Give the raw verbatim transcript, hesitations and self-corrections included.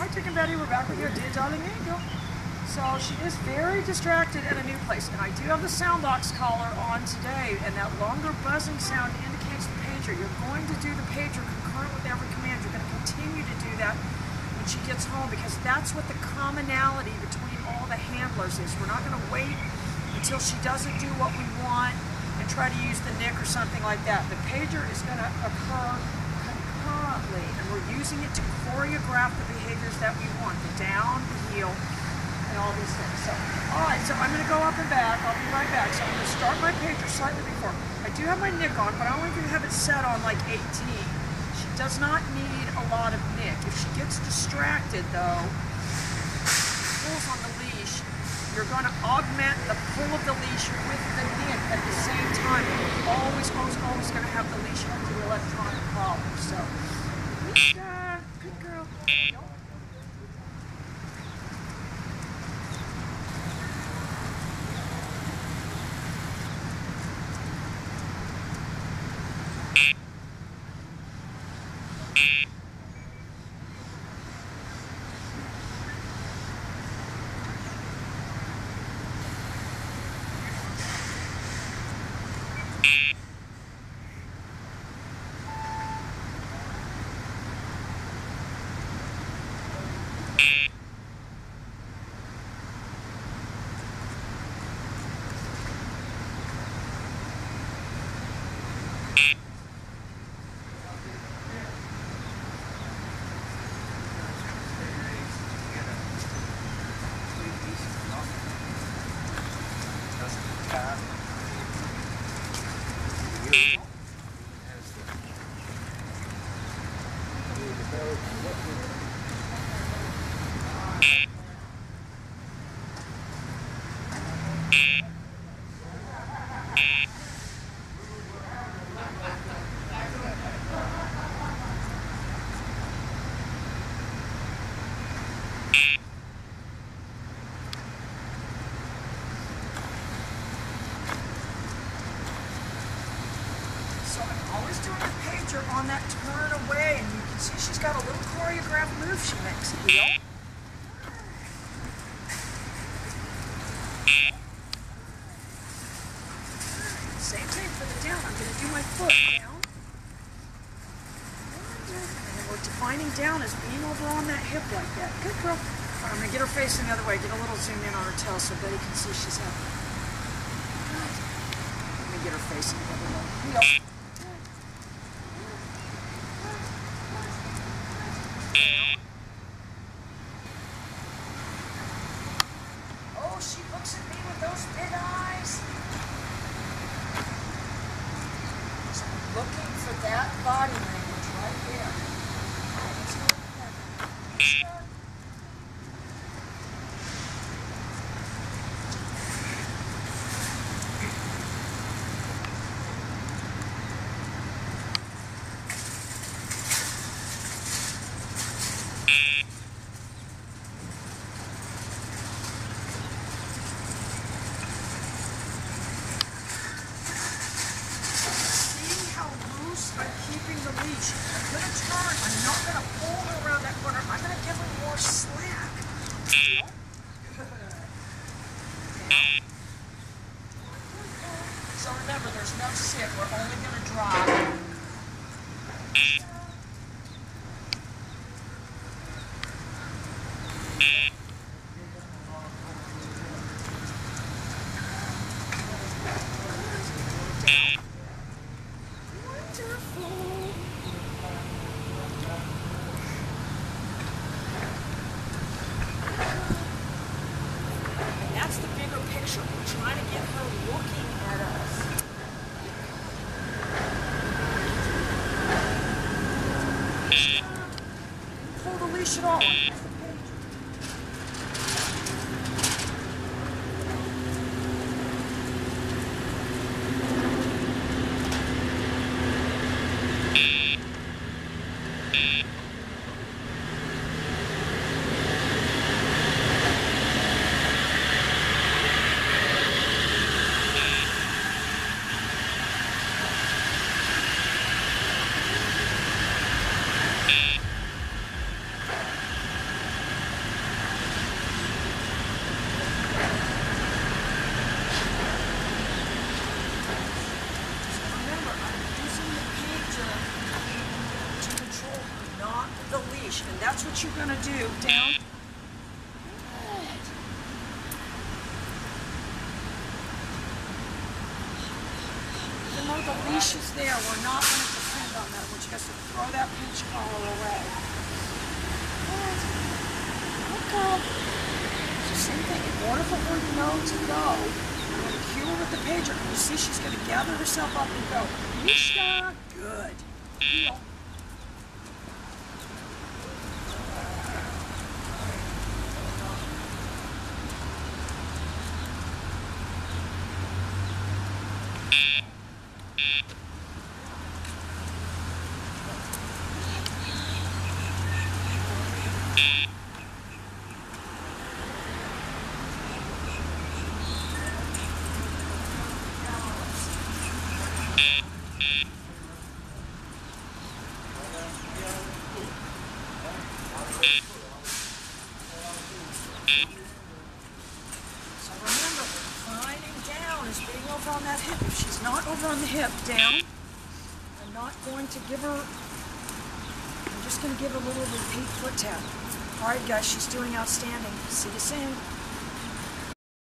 Tick and Betty, we're back with your dear darling angel. So she is very distracted at a new place, and I do have the sound box collar on today, and that longer buzzing sound indicates the pager. You're going to do the pager concurrent with every command. You're going to continue to do that when she gets home, because that's what the commonality between all the handlers is. We're not going to wait until she doesn't do what we want and try to use the N I C or something like that. The pager is going to occur concurrently, and we're using it to choreograph the behaviors that we want, the down, the heel, and all these things. So, all right, so I'm going to go up and back. I'll be right back. So I'm going to start my pager slightly before. I do have my N I C on, but I only do have it set on like eighteen. She does not need a lot of N I C. If she gets distracted, though, pulls on the leash, you're going to augment the pull of the leash with the N I C at the same time. And you're always, always, always going to have the leash up to the electronic collar. So, Lisa, good girl. Nope. So I'm always doing the pager on that turn away, and you can see she's got a little choreographed move she makes. Yep. Same thing for the down. I'm going to do my foot down. And then we're defining down as being over on that hip like that. Good girl. All right, I'm going to get her facing the other way. Get a little zoom in on her tail so Betty can see she's happy. Good. Let me get her facing the other way. Yep. Oh, she looks at me with those big eyes. So I'm looking for that body language right there. Let's go with that. I'm keeping the leash. I'm going to turn. I'm not going to pull her around that corner. I'm going to give her more slack. So remember, there's no sit. We're only going to drop. That's the bigger picture. We're trying to get her looking at us. Pull the leash at all. the leash, and that's what you're going to do. Down. Good. Even though the leash is there, we're not going to depend on that. We're just going to throw that pinch collar away. Good. Okay. So same thing. In order for her to know to go, I'm going to cue her with the pager. And you see she's going to gather herself up and go. Mishka. Good. Heel. So remember, finding down is being over on that hip. If she's not over on the hip, down. I'm not going to give her, I'm just going to give her a little repeat foot tap. All right, guys, she's doing outstanding. See you soon.